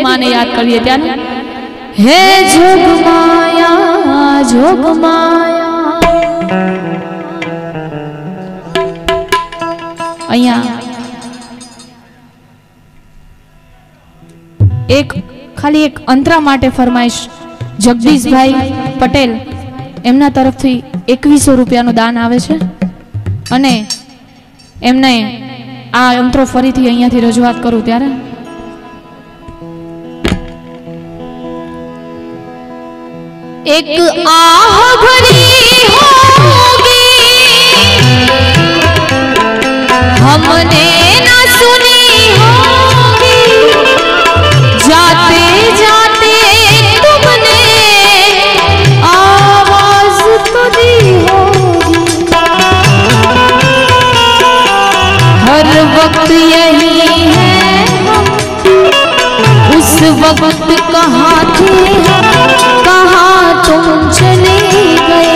माने याद करिए त्यारे हे जोगमाया जोगमाया। अहिया एक खाली एक अंतरा माटे फरमाइश जगदीश भाई पटेल एमना तरफथी 2100 रुपयानु दान आवे छे अने एमने आ अंतरो फरीथी अहींयाथी रजूआत करूं त्यारे एक आह भरी होगी हमने ना सुनी होगी जाते जाते तुमने आवाज तो दी होगी हर वक्त यही है हम उस वक्त कहाँ थे कहाँ तुम चले गए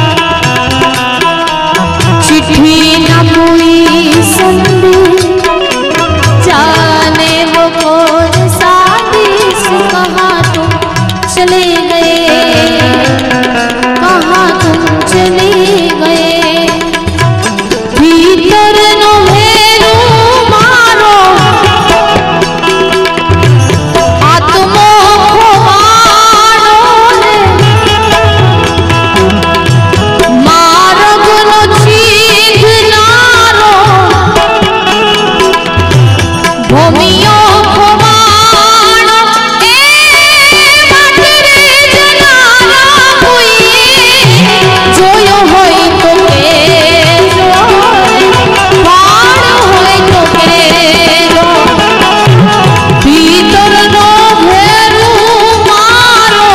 चिट्ठी न कोई संदेश जाने वो कौन सा देश कहाँ तुम चले गए कहाँ तुम चले गए भीतर नो हेरो मारो आत्मो को मारो मार्ग नो चीधनारो भूमियों को मारो ए मातरे जनाना कोई जोयो होई तो केरो पार होई तो केरो भीतर नो घेरू मारो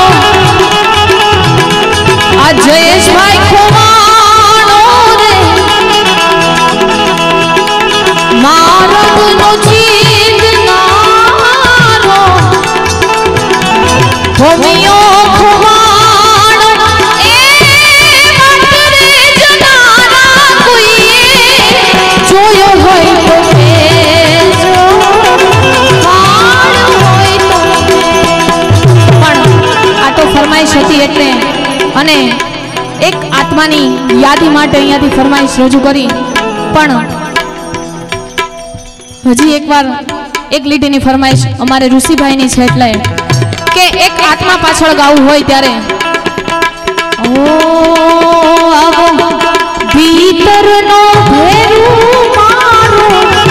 आ जयेश भाई खोवाणो रे मार्ग नो चीधनारो भूमियों खोवाणो ए मातरे जनाना कोई जोयो होई तो केरो पार होई तो पण आ तो फरमाइश हती એટલે અને એક આત્માની યાદી માટે અહીંયાથી ફરમાઈશ રજૂ કરી પણ હજી એકવાર એક લીટીની ફરમાઈશ અમારે ઋષિભાઈની છે એટલે કે એક આત્મા પાછળ ગાવું હોય ત્યારે ઓ આવો ભીતરનો ભેરું મારો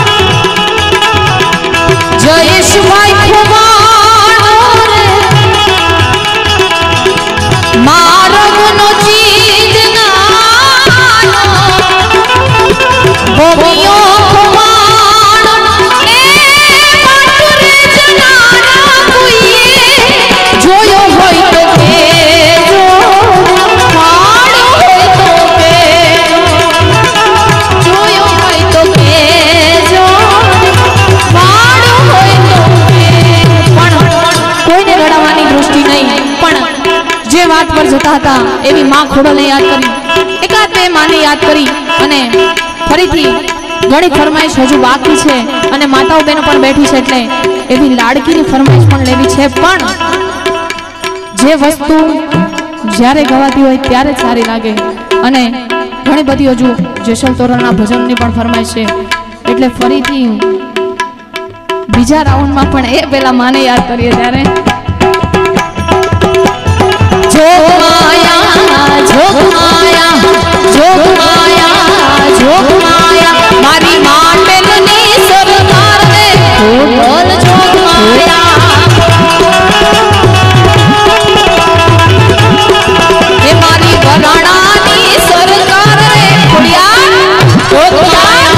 જયેશભાઈ ખોવાણો રે માર્ગનો ચીધનારો ભૂમિયો ખોવાણો એ માતરે જનાના કોઈએ જોયો હોય તો કેજો પાડો હોય તો કેજો જોયો હોય તો કેજો પાડો હોય તો પણ કોઈને રડાવવાની દૃષ્ટિ નહીં પણ જે વાત પર જતા હતા એવી માં ખોડલને યાદ કરી એકાદ બે માને યાદ કરી અને ફરીથી ઘણી ફરમાઈશ હજુ બાકી છે અને માતાઓ બહેનો પણ બેઠી છે એટલે એવી લાડકીની ફરમાઈશ પણ લેવી છે પણ જે વસ્તુ જ્યારે ગવાતી હોય ત્યારે જ સારી લાગે અને ઘણી બધી હજુ જેસલ તોરણના ભજનની પણ ફરમાઈશ છે એટલે ફરીથી બીજા રાઉન્ડમાં પણ એ પેલા માને યાદ કરીએ ત્યારે जोगमाया जोगमाया जोगमाया जोगमाया मारी मांडलनी सरकार ने बोल जोगमाया हे मारी बनाणानी सरकार ने खुड़िया जोगमाया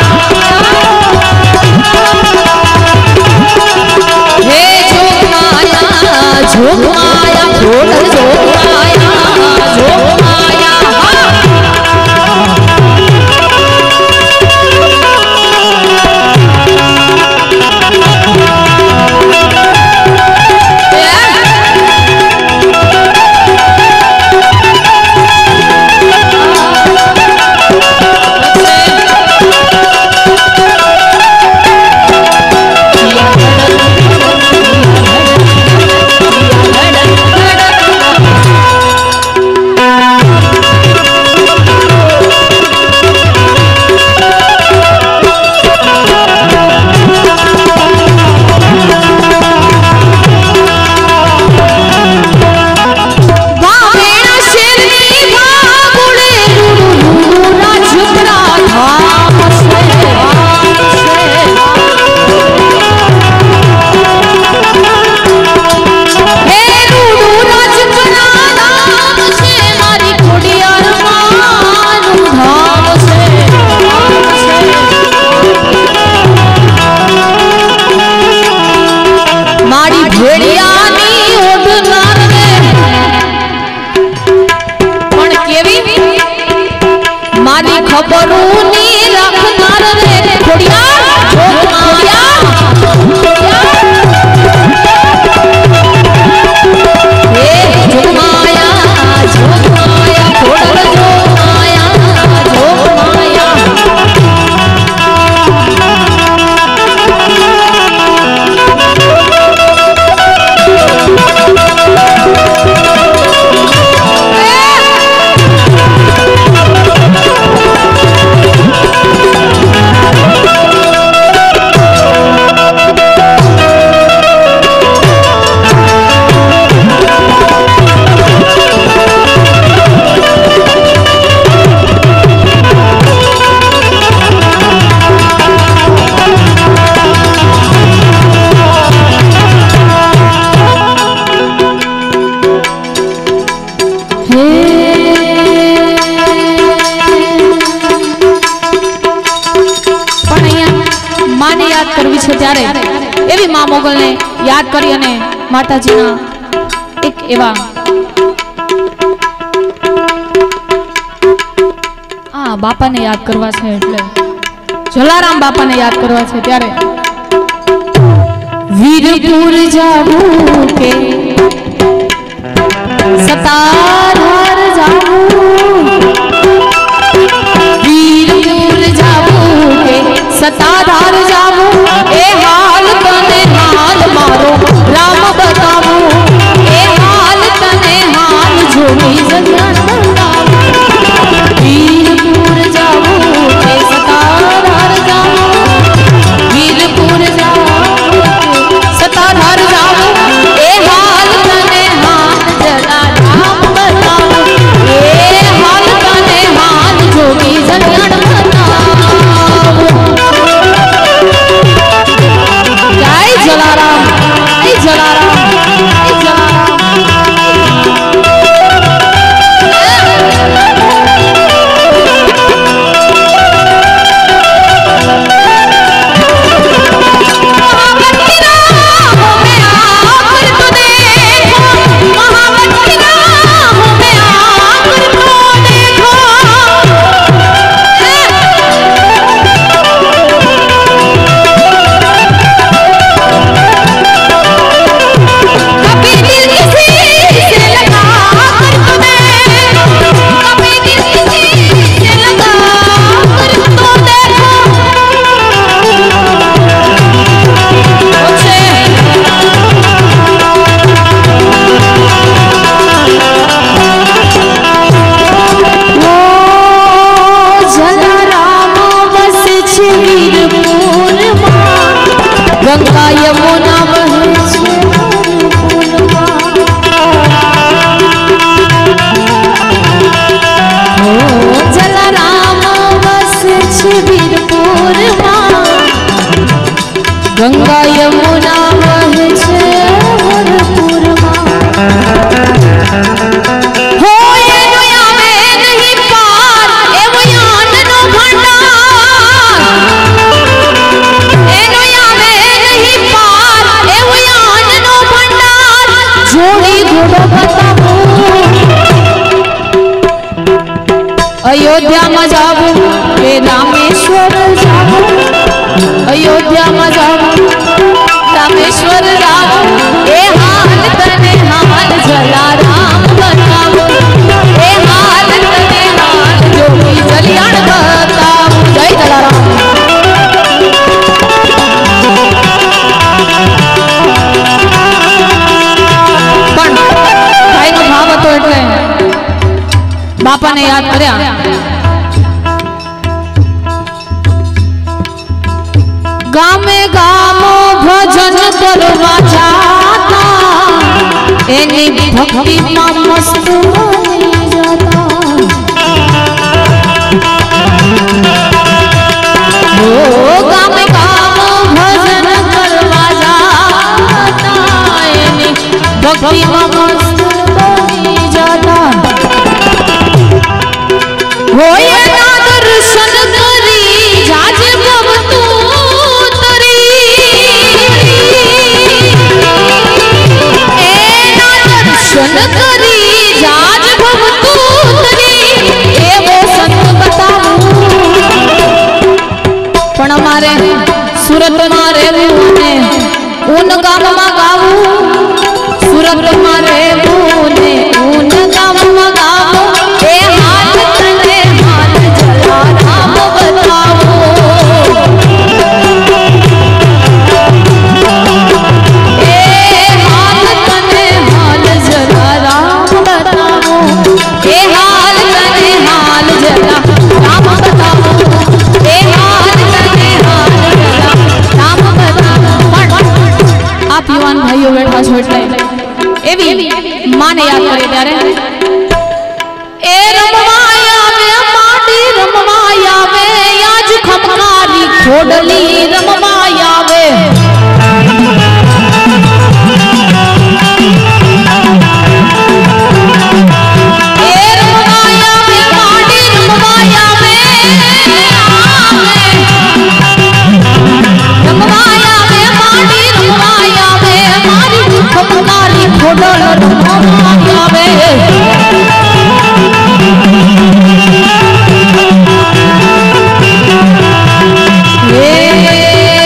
हे जोगमाया जोगमाया जोगमाया जोगमाया खबरूनी रखनार रे खोड़िया जोगमाया हे जोगमाया जोगमाया खोड़ल जोगमाया जोगमाया करवी छे त्यारे एवी मां मोगल ने याद करी अने माताजीना एक एवा बापा ने याद करवा छे એટલે જલારામ બાપા ને યાદ કરવા છે ત્યારે વીરપુર જાવું કે સતાધાર જાવું વીરપુર જાવું કે સતાધાર જાવું ए हाल तने हाल मारो राम बताऊं ए हाल तने हाल जोड़ी जगन बताऊं वीरपुर जाऊं के सताधार जाऊं वीरपुर जाऊं सताधार जाऊं ए हाल तने हाल जला राम बताऊं ए हाल तने हाल जोड़ी जगन जलाराम जलाराम जलाराम गंगा यमुना बहे छे ओ जलाराम बसे छे वीरपुर मां गंगा यमुना बहे छे वीरपुर मां हो एनो आवे नहीं पार एवो याननो भंडार एनो जोड़ी घोड़ो बताऊं अयोध्या में जाऊं के रामेश्वर जाऊं अयोध्या में जाऊं रामेश्वर जाऊं ए हाल तने हाल जलाराम बताऊं ए हाल तने हाल जोगी जलियान बताऊं जय जलाराम बापा ने याद कर्या गामे गामो भजन करवा जाता एनी भक्ति में मस्त बनी जाता ओ गामे गामो भजन करवा जाता एनी भक्ति में मस्त बनी जाता होए ना दर्शन करी जाज भवतु तरी ए ना दर्शन करी जाज पण मारे सूरत मारे ने ऊन गाम में गावू सूरत मारे ने ऊन गाम में गावू ए हाल तने हाल जला राम बतावो ए हाल तने हाल जला राम बतावो ए हाल तने हाल जला राम बतावो ए हाल तने हाल जला राम बतावो। आप युवान भाइयों बैठा छोड़ एवी माने याद करे त्यारे ए रमवाया वे माटी रमवाया वे आज खमकारी खोडली रमवाया वे ए रमवाया वे माटी रमवाया वे रमवाया वे माटी रमवाया वे मारी खमकारी खोडल रमवाया वे ए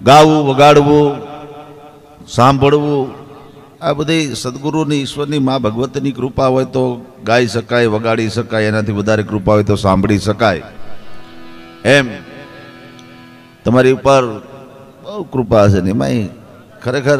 ગાવું, વગાડવું, સાંભળવું, આ બધી સદગુરુની, ઈશ્વરની, મા ભગવતીની કૃપા હોય તો ગાઈ શકાય, વગાડી શકાય, એનાથી વધારે કૃપા હોય તો સાંભળી શકાય. એમ તમારી ઉપર બહુ કૃપા છે ને એમાં ખરેખર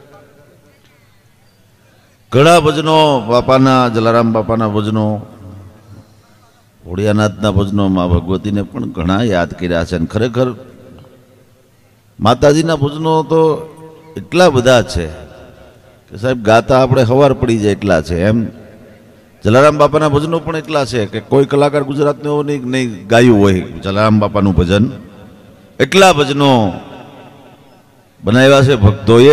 ઘણા ભજનો બાપાના, જલારામ બાપાના ભજનો, ભોળિયાનાથના ભજનો, મા ભગવતીને પણ ઘણા યાદ કર્યા છે. અને ખરેખર માતાજીના ભજનો તો એટલા બધા છે કે સાહેબ ગાતા આપણે હવાર પડી જાય એટલા છે. એમ જલારામ બાપાના ભજનો પણ એટલા છે કે કોઈ કલાકાર ગુજરાતનો નહીં ગાયું હોય જલારામ બાપાનું ભજન. એટલા ભજનો બનાવ્યા છે ભક્તોએ.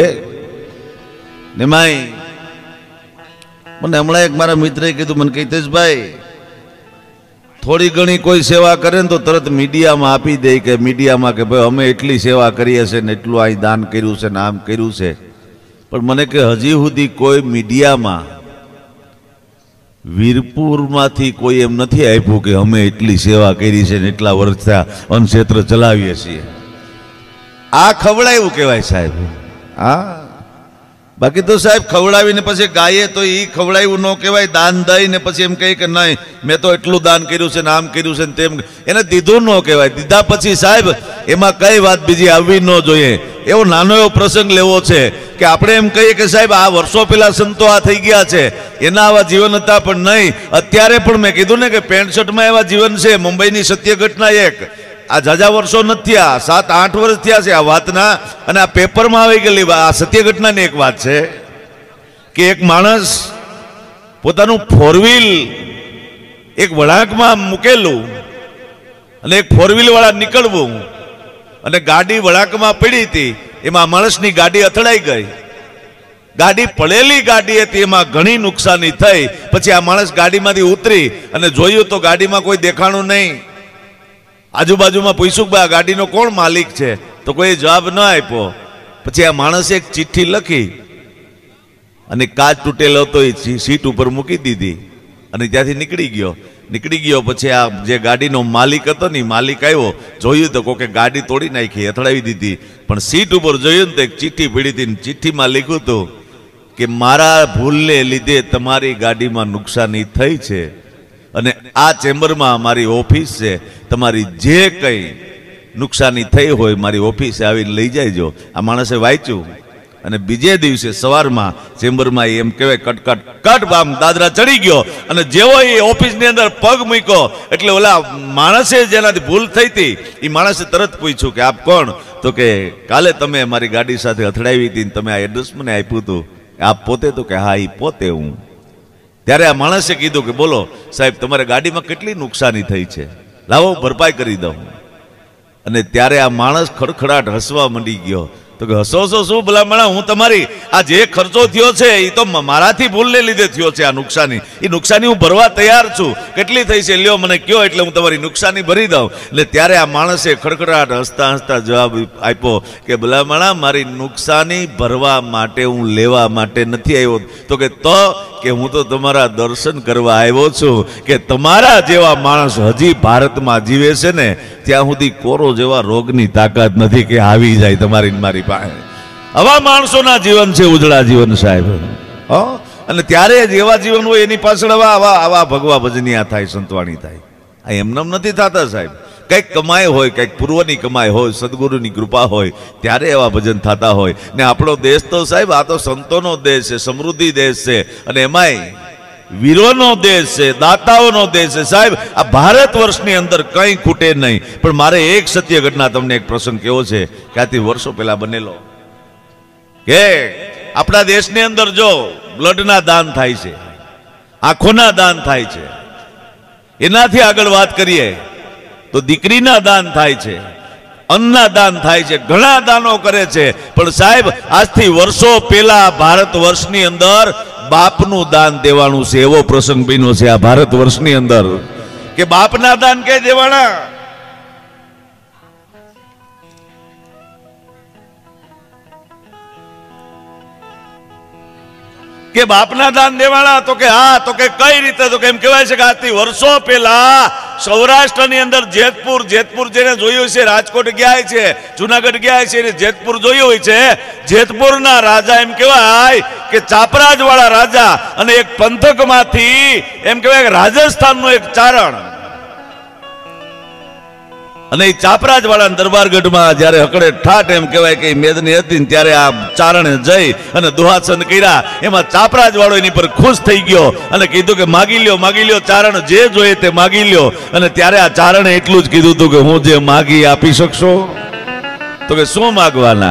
એમાંય મને હમણાં એક મારા મિત્રે કીધું, મને કૈતેશભાઈ થોડી ઘણી કોઈ સેવા કરે ને તો તરત મીડિયામાં આપી દે કે મીડિયામાં કે ભાઈ અમે એટલી સેવા કરીએ છીએ ને એટલું અહીં દાન કર્યું છે ને આમ કર્યું છે. પણ મને કે હજી સુધી કોઈ મીડિયામાં વીરપુરમાંથી કોઈ એમ નથી આપ્યું કે અમે એટલી સેવા કરી છે ને એટલા વર્ષથી અન્નક્ષેત્ર ચલાવીએ છીએ. આ ખવડાયું કહેવાય સાહેબ. હા, બાકી તો સાહેબ ખવડાવીને પછી ગાયે તો એ ખવડાવ્યું ન કહેવાય. દાન દઈને પછી એમ કહે કે નહીં મેં તો એટલું દાન કર્યું છે ને આમ કર્યું છે ને તેમ, એને દીધું ન કહેવાય. દીધા પછી સાહેબ એમાં કઈ વાત બીજી આવવી ન જોઈએ. એવો નાનો એવો પ્રસંગ લેવો છે કે આપણે એમ કહીએ કે સાહેબ આ વર્ષો પહેલા સંતો આ થઈ ગયા છે, એના આવા જીવન હતા, પણ નહીં. અત્યારે પણ મેં કીધું ને કે 65માં એવા જીવન છે. મુંબઈની સત્ય ઘટના એક આ ઝાઝા વર્ષો નથી થયા, 7-8 વર્ષ થયા છે આ વાતના, અને આ પેપરમાં આવી ગયેલી આ સત્ય ઘટનાની એક વાત છે કે એક માણસ પોતાનું 4 એક વળાંકમાં મૂકેલું અને એક 4 વાળા નીકળવું અને ગાડી વળાંકમાં પડી હતી. એમાં માણસની ગાડી અથડાઈ ગઈ. ગાડી પડેલી ગાડી હતી, એમાં ઘણી નુકસાની થઈ. પછી આ માણસ ગાડીમાંથી ઉતરી અને જોયું તો ગાડીમાં કોઈ દેખાણું નહીં. આજુબાજુમાં પૂછ્યું કે આ ગાડીનો કોણ માલિક છે, તો કોઈ જવાબ ન આપ્યો. પછી આ માણસે એક ચિઠ્ઠી લખી અને કાચ તૂટેલો હતો એ સીટ ઉપર મૂકી દીધી અને ત્યાંથી નીકળી ગયો. પછી આ જે ગાડીનો માલિક હતો ને માલિક આવ્યો, જોયું તો કોકે ગાડી તોડી નાખી, અથડાવી દીધી, પણ સીટ ઉપર જોયું ને તો એક ચિઠ્ઠી પડી હતી. ચિઠ્ઠીમાં લખ્યું હતું કે મારા ભૂલને લીધે તમારી ગાડીમાં નુકસાની થઈ છે અને આ ચેમ્બરમાં મારી ઓફિસ છે, તમારી જે કંઈ નુકસાની થઈ હોય મારી ઓફિસે આવીને લઈ જાયજો. આ માણસે વાંચ્યું અને બીજે દિવસે સવારમાં ચેમ્બરમાં એમ કહેવાય કટ આમ દાદરા ચડી ગયો અને જેવો એ ઓફિસની અંદર પગ મૂક્યો એટલે ઓલા માણસે જેનાથી ભૂલ થઈ હતી એ માણસે તરત પૂછ્યું કે આપ કોણ? તો કે કાલે તમે મારી ગાડી સાથે અથડાવી હતી, તમે આ એડ્રેસ મને આપ્યું હતું, આપ પોતે? તો કે હા એ પોતે હું. ત્યારે આ માણસે કીધું કે બોલો સાહેબ તમારી ગાડીમાં કેટલી નુકસાની થઈ છે, લાવો ભરપાઈ કરી દઉં. અને ત્યારે આ માણસ ખડખડાટ હસવા માંડી ગયો. તો કે હસો શું ભલામણા, હું તમારી આ જે ખર્ચો થયો છે એ તો મારાથી ભૂલને લીધે થયો છે. આ નુકસાની એ નુકસાની હું ભરવા તૈયાર છું, કેટલી થઈ છે લ્યો મને કયો એટલે હું તમારી નુકસાની ભરી દઉં. એટલે ત્યારે આ માણસે ખડખડાટ હસતા હસતા જવાબ આપ્યો કે ભલામણા મારી નુકસાની ભરવા માટે હું લેવા માટે નથી આવ્યો. તો કે હું તો તમારા દર્શન કરવા આવ્યો છું કે તમારા જેવા માણસ હજી ભારતમાં જીવે છે ને ત્યાં સુધી કોરો જેવા રોગની તાકાત નથી કે આવી જાય તમારી મારી પાસે. આવા માણસોના જીવન છે ઉજળા જીવન સાહેબ. અને ત્યારે જેવા જીવન હોય એની પાછળ આવા ભગવા ભજનિયા થાય, સંતવાણી થાય. આ એમનેમ નથી થતા સાહેબ. કંઈક કમાઈ હોય, કંઈક પૂર્વની કમાઈ હોય, સદગુરુની કૃપા હોય ત્યારે એવા ભજન થતા હોય. ને આપણો દેશ તો સાહેબ આ તો સંતોનો દેશ છે, સમૃદ્ધિ દેશ છે, અને એમાંય વીરોનો દેશ છે, દાતાઓનો દેશ છે સાહેબ. આ ભારત વર્ષની અંદર કંઈ ખૂટે નહીં. પણ મારે એક સત્ય ઘટના તમને એક પ્રસંગ કેવો છે કે આથી વર્ષો પહેલા બનેલો કે આપણા દેશની અંદર જો બ્લડના દાન થાય છે, આંખોના દાન થાય છે, એનાથી આગળ વાત કરીએ તો દીકરીના દાન થાય છે, અન્નના દાન થાય છે, ઘણા દાનો કરે છે. પણ સાહેબ આજથી વર્ષો પહેલા ભારત વર્ષની અંદર બાપનું દાન દેવાનું છે. એવો પ્રસંગ બન્યો છે આ ભારત વર્ષની અંદર કે બાપના દાન કે દેવાના. કે બાપના દાન દેવાના. તો કે હા, તો કે કઈ રીતે? તો કે એમ કહેવાય છે કે આજથી વર્ષો પહેલા સૌરાષ્ટ્રની અંદર જેતપુર જેતપુર જેને જોયું છે, રાજકોટ ગયા છે, જુનાગઢ ગયા છે, એને જેતપુર જોયું હોય છે. જેતપુરના રાજા એમ કહેવાય કે ચાપરાજ વાળા રાજા, અને એક પંથકમાંથી એમ કહેવાય કે રાજસ્થાનનું એક ચારણ, અને એ ચાપરાજ વાળા દરબારગઢમાં જયારે હકડે ઠાઠ એમ કહેવાય કે મેદની હતી ને ત્યારે આ ચારણે જઈ અને દુહાસન કર્યા. એમાં ચાપરાજ વાળો એની પર ખુશ થઈ ગયો અને કીધું કે માગી લ્યો ચારણ, જે જોઈએ તે માગી લ્યો. અને ત્યારે આ ચારણે એટલું જ કીધું હતું કે હું જે માગી આપી શકશો? તો કે શું માગવાના?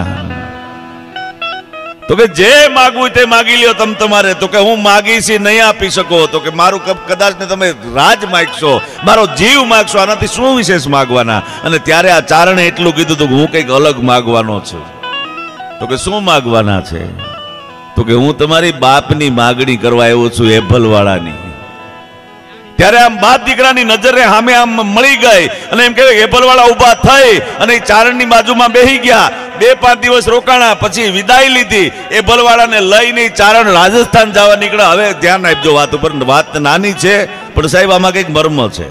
તો કે જે માગવું તે માગી લ્યો તમ તમારે. તો કે હું માગીશ નહીં આપી શકો. તો કે મારું કદાચ ને તમે રાજ માગશો, મારો જીવ માગશો, આનાથી શું વિશેષ માગવાના? અને ત્યારે આ ચારણે એટલું કીધું હતું કે હું કંઈક અલગ માગવાનો છું. તો કે શું માગવાના છે? તો કે હું તમારી બાપની માગણી કરવા આવ્યો છું, એભલવાળાની. ત્યારે આમ બાપ દીકરાની નજરે સામે આમ મળી ગઈ અને એમ કહેવાય એભલવાળા ઊભા થઈ અને ચારણની બાજુમાં બેસી ગયા. 2-5 દિવસ રોકાણા, પછી વિદાય લીધી. એભલવાળાને લઈને ચારણ રાજસ્થાન જવા નીકળ્યા. હવે ધ્યાન આપજો વાત ઉપર, વાત નાની છે પણ સાહેબ આમાં કંઈક મર્મ છે.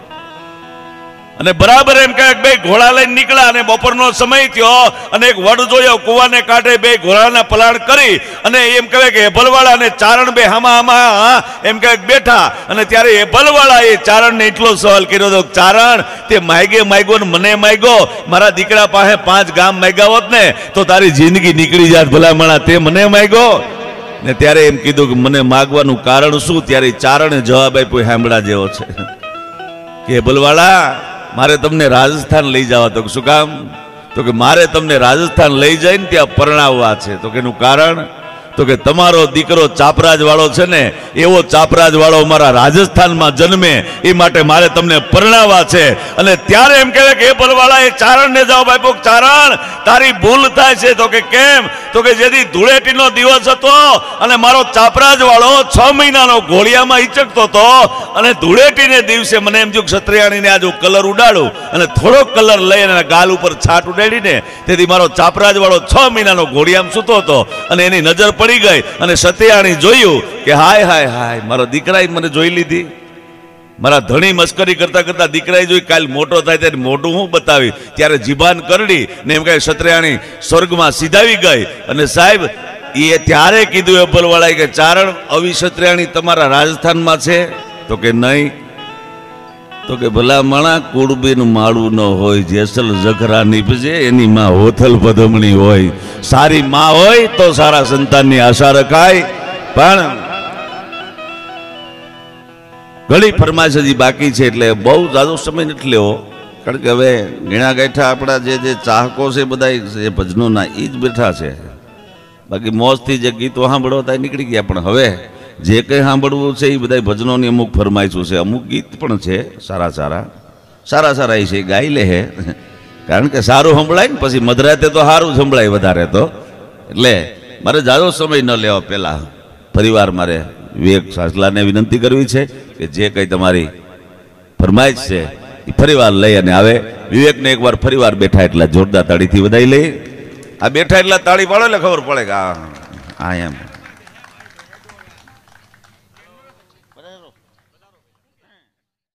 અને બરાબર એમ કહે બે ઘોડા લઈને નીકળ્યા અને બપોરનો સમય થયો અને એક વડ જોયો કુવાને કાંઠે, બે ઘોડાના પલાણ કરી અને એમ કહે કે એભલવાળા અને ચારણ બે હામા એમ કહે બેઠા. અને ત્યારે એભલવાળા એ ચારણને એટલો સવાલ કર્યો હતો, ચારણ તે માગ્યો ને મને માગ્યો, મારા દીકરા પાસે 5 ગામ માગ્યા હોત ને તો તારી જિંદગી નીકળી જાત, ભલામણા તે મને માગ્યો ને. ત્યારે એમ કીધું કે મને માગવાનું કારણ શું? ત્યારે ચારણે જવાબ આપ્યો સાંભળા જેવો છે કે એભલવાળા મારે તમને રાજસ્થાન લઈ જવા. તો શું કામ? તો કે મારે તમને રાજસ્થાન લઈ જઈને ત્યાં પરણાવવા છે. તો કે એનું કારણ? તો કે તમારો દીકરો ચાપરાજ વાળો છે ને, એવો ચાપરાજ વાળો મારા રાજસ્થાનમાં જન્મે એ માટે મારે તમને પરણાવવા છે. અને ત્યારે એમ કહેવાય કે એભલવાળા એ ચારણને જવાબ આપ્યો, ચારણ તારી ભૂલ થાય છે. તો કે કેમ? તો કે જેથી ધૂળેટીનો દિવસ હતો અને મારો ચાપરાજ વાળો 6 મહિનાનો ઘોડિયામાં ઈચકતો હતો અને ધૂળેટીને દિવસે મને એમ જો ક્ષત્રિયાણીને આ જો કલર ઉડાડું અને થોડોક કલર લઈ અને ગાલ ઉપર છાટ ઉડાડીને, તેથી મારો ચાપરાજ વાળો 6 મહિનાનો ઘોડિયામાં સૂતો હતો અને એની નજર પડી ગઈ અને સત્યાણી જોયું કે હાય હાય હાય મારો દીકરાએ મને જોઈ લીધી. મારા ધણી મસ્કરી કરતા કરતા દીકરાએ જોઈ, કાલ મોટો થાય ત્યારે મોઢું હું બતાવી. ત્યારે જીભાન કરડી ને એમ કહે સત્યાણી સ્વર્ગમાં સીધાવી ગઈ. અને સાહેબ એ ત્યારે કીધું એભલવાળાએ કે ચારણ આવી સત્યાણી તમારા રાજસ્થાનમાં છે? તો કે નહીં. તો કે ભલા માણા કુળબીન માળું ન હોય, જેસલ જખરા નીપજે એની માં હોથલ પધમણી હોય. સારી માં હોય તો સારા સંતાનની આશા રખાય. પણ ઘણી ફરમાઈશ હજી બાકી છે એટલે બહુ જાજો સમય નથી લેવો, કારણ કે હવે ઘણા ગાંઠા આપણા જે ચાહકો છે બધા જે ભજનોના એ જ બેઠા છે. બાકી મોજથી જે ગીતો સાંભળવા ત્યાં નીકળી ગયા. પણ હવે જે કંઈ સાંભળવું છે એ બધા ભજનોની અમુક ફરમાઈશું છે. અમુક ગીત પણ છે સારા એ છે, ગાઈ લે હે. કારણ કે સારું સંભળાય ને પછી મધરાતે તો સારું સંભળાય વધારે તો. એટલે મારે જાજો સમય ન લેવા પહેલા ફરીવાર મારે વિવેક સાસલાને વિનંતી કરવી છે કે જે કંઈ તમારી ફરમાઈશ છે એ ફરીવાર લઈ અને આવે. વિવેકને એકવાર ફરીવાર બેઠા એટલા જોરદાર તાળીથી વધાઈ લઈ. આ બેઠા એટલા તાળી પાડો એટલે ખબર પડે કે આ એમ